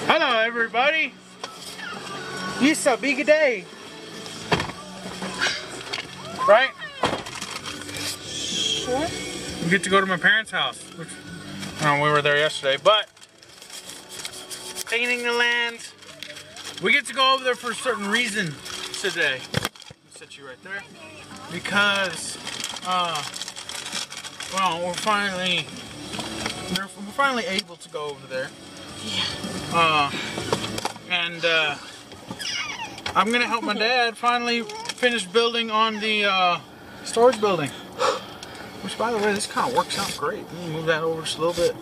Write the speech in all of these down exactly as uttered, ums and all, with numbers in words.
Hello everybody! It's a big day! Right? What? We get to go to my parents' house. Which, oh, we were there yesterday, but painting the land. We get to go over there for a certain reason today. I'll set you right there. Because, uh, well, we're finally, we're finally able to go over there. Yeah. Uh, and uh, I'm gonna help my dad finally finish building on the uh, storage building. Which, by the way, this kind of works out great. Let me move that over just a little bit.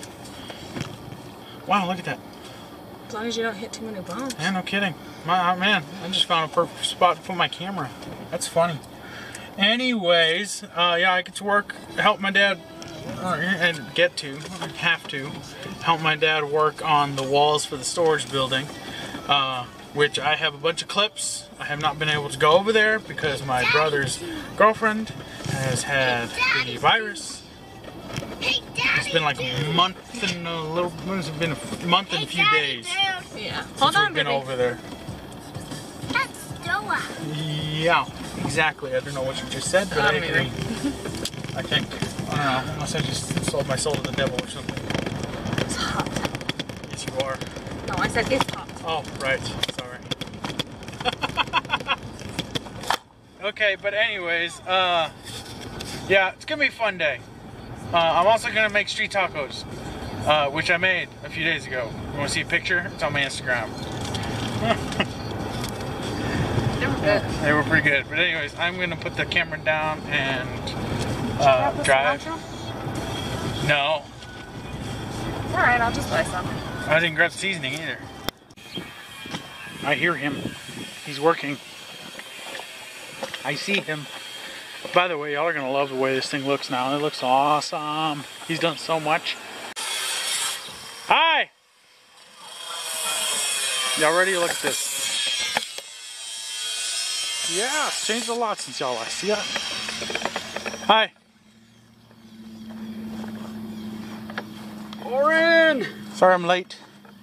Wow, look at that. As long as you don't hit too many bumps. Yeah, no kidding. My, man, I just found a perfect spot to put my camera. That's funny. Anyways, uh, yeah, I get to work, help my dad, uh, and get to, have to, help my dad work on the walls for the storage building. Uh, which I have a bunch of clips. I have not been able to go over there because my brother's girlfriend has had the virus. It's been like a month and a little, it's been a month and a few days. Yeah. Since Hold on, we've been baby. over there. Yeah, exactly. I don't know what you just said, but I, I agree. I think. I don't know, unless I just sold my soul to the devil or something. It's hot. Yes, you are. No, I said it's hot. Oh, right. Sorry. Okay, but anyways, uh, yeah, it's gonna be a fun day. Uh, I'm also gonna make street tacos, uh, which I made a few days ago. You wanna see a picture? It's on my Instagram. They were good. Yeah, they were pretty good. But anyways, I'm gonna put the camera down and uh, drive. No. Alright, I'll just buy some. I didn't grab seasoning either. I hear him. He's working. I see him. By the way, y'all are gonna love the way this thing looks now. It looks awesome. He's done so much. Hi! Y'all ready to look at this? Yeah, it's changed a lot since y'all last. See ya. Hi. Oren! Sorry I'm late.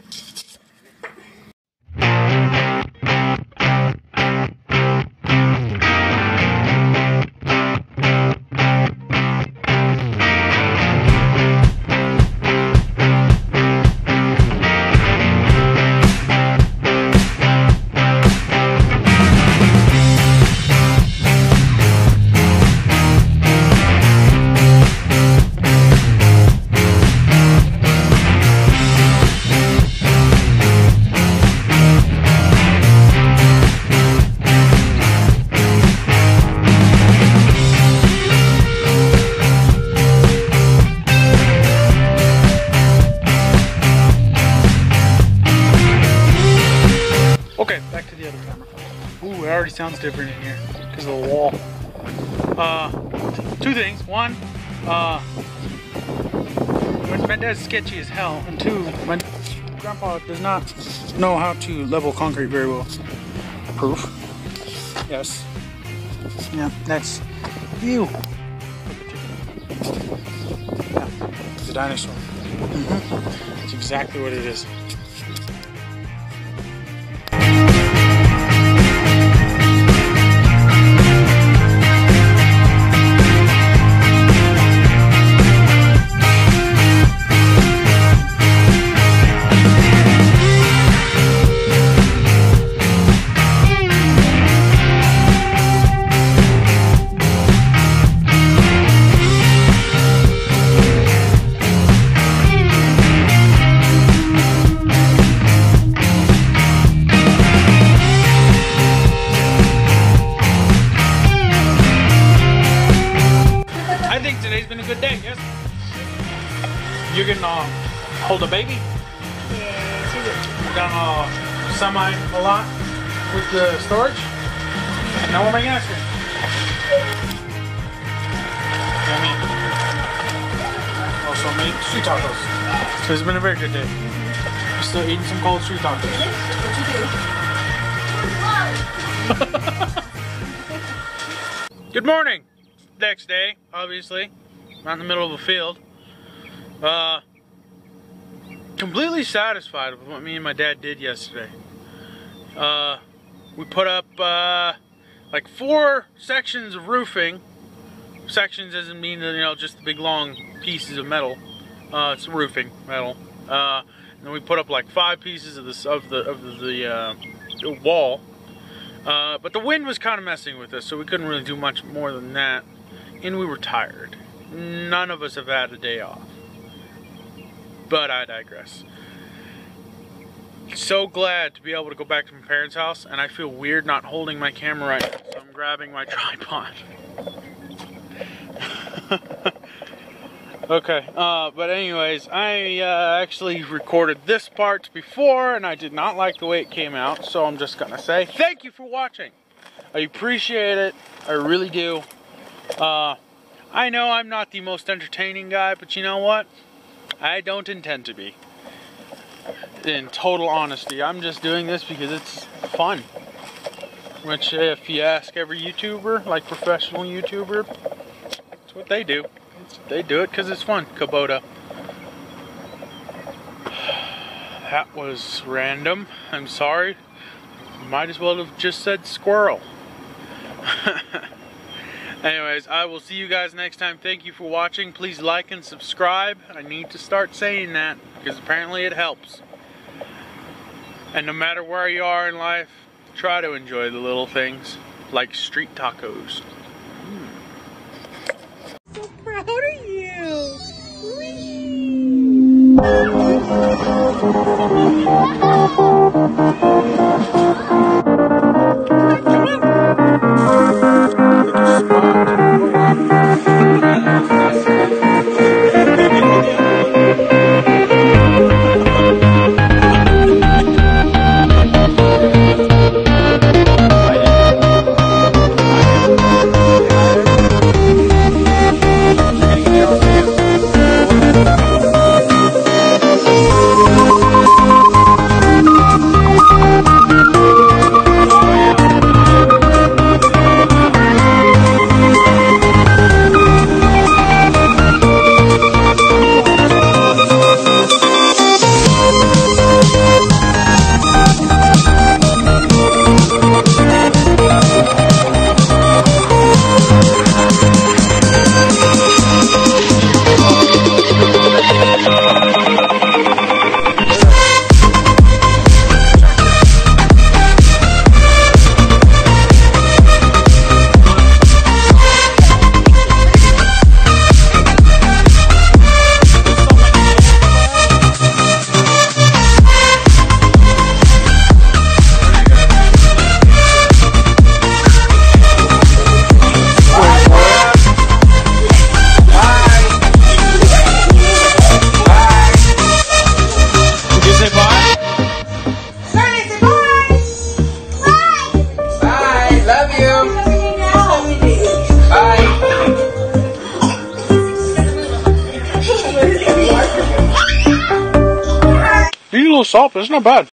Okay, back to the other camera. Ooh, it already sounds different in here because of the wall. Uh, two things. One, uh, my dad's sketchy as hell. And two, my grandpa does not know how to level concrete very well. Proof. Yes. Yeah, that's you. Yeah, it's a dinosaur. Mm-hmm. That's exactly what it is. Today's been a good day, yes? You're gonna uh, hold a baby? Yeah, she did. We're gonna uh, semi a lot with the storage. And now we're making ice cream. Yummy. Also made street tacos. So it's been a very good day. We're still eating some cold street tacos. Good morning. Next day, obviously. Not in the middle of a field. Uh, completely satisfied with what me and my dad did yesterday. Uh, we put up uh, like four sections of roofing. Sections doesn't mean that, you know, just the big long pieces of metal. Uh, it's roofing metal. Uh, and then we put up like five pieces of this of the of the uh, wall. Uh, but the wind was kind of messing with us, so we couldn't really do much more than that. And we were tired. None of us have had a day off. But I digress. So glad to be able to go back to my parents' house, and I feel weird not holding my camera right now, so I'm grabbing my tripod. Okay, uh, but anyways, I uh, actually recorded this part before, and I did not like the way it came out, so I'm just gonna say thank you for watching. I appreciate it, I really do. Uh, I know I'm not the most entertaining guy, but you know what? I don't intend to be. In total honesty, I'm just doing this because it's fun. Which, if you ask every YouTuber, like professional YouTuber, that's what they do. They do it because it's fun. Kubota. That was random. I'm sorry. Might as well have just said squirrel. Anyways, I will see you guys next time. Thank you for watching. Please like and subscribe. I need to start saying that because apparently it helps. And no matter where you are in life, try to enjoy the little things like street tacos. Mm. So proud of you. You need a little salt, but it's not bad.